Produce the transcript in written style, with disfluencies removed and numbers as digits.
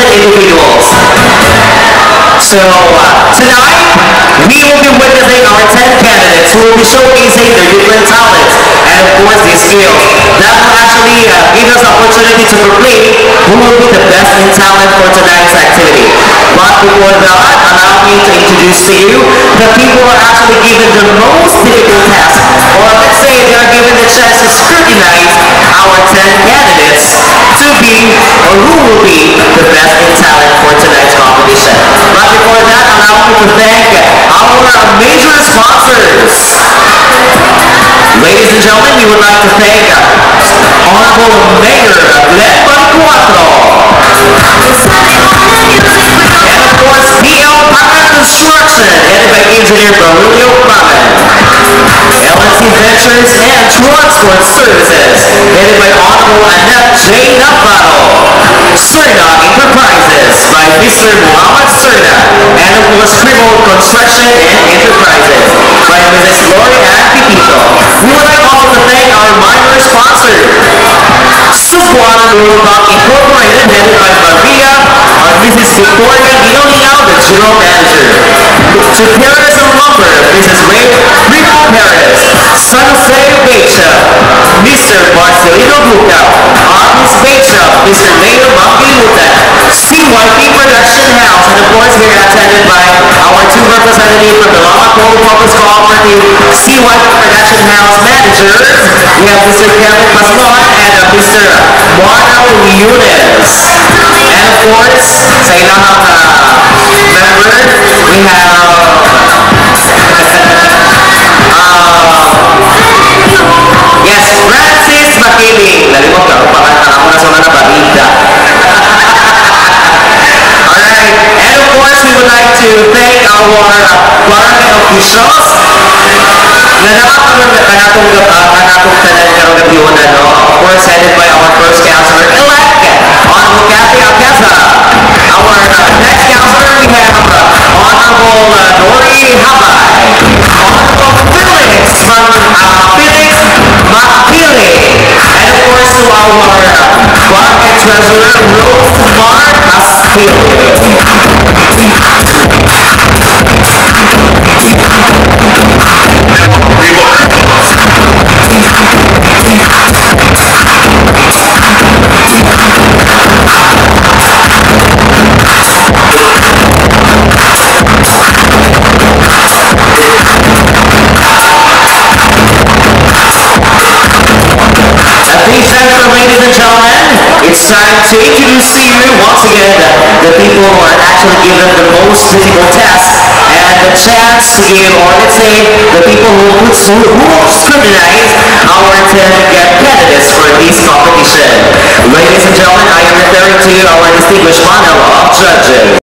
individuals. So tonight, we will be witnessing our 10 candidates who will be showcasing their different talents and of course their skills. That will actually give us the opportunity to proclaim who will be the best in talent for tonight's activity. But before that, allow me to introduce to you the people who are actually given the most difficult task, or let's say they are given the chance to scrutinize our 10 candidates to be or who will be the best in talent for tonight's competition. But before that, allow me to thank our major sponsors. Ladies and gentlemen, we would like to thank Honorable Mayor Glenn Bonicuatro. And of course, PL Partner Construction, headed by Engineer Braulio Paman. LNC Ventures and Transport Services, headed by Honorable Annette J. Navarro. Serna Enterprises by Mr. Muhammad Serna. And of course, Remote Construction and Enterprises by Mrs. Lori Ann Pipito. We would like also to thank our minor sponsor, Subuan Lulubang Incorporated, headed by Maria or Mrs. Victoria Leonel, the General Manager. To Paris and Lumber, Mrs. Rico Perez. San Jose Bake Mr. Marcelino Bucao. Artis Bake Mr. Leo Mangilutan. CYP Production House, and of course we're attended by our two representatives from the Lama Polo Public Cooperative CYP Production House managers. We have Mr. Kevin Paslon and Mr. Juano Yunes. And of course, sa ilang member, we have yes, Francis Makiling. Nalimot ka, upakanta ako na sa mga balita. Alright, and of course, we would like to thank our barangay officials na nakatulong kanatong tanan karong gabiuna, no? Of course, headed by our first councilor-elect, Honorable Kathy Alcasa. Our next councilor, we have Honorable Nori Habay. Honorable Felix from Felix Macpili. And of course, to our barangay treasurer, Rosemar Aspil. Ladies and gentlemen, it's time to introduce to you once again the people who are actually given the most difficult task and the chance to give, or let's say, the people who scrutinize our 10 candidates for this competition. Ladies and gentlemen, I am referring to our distinguished panel of judges.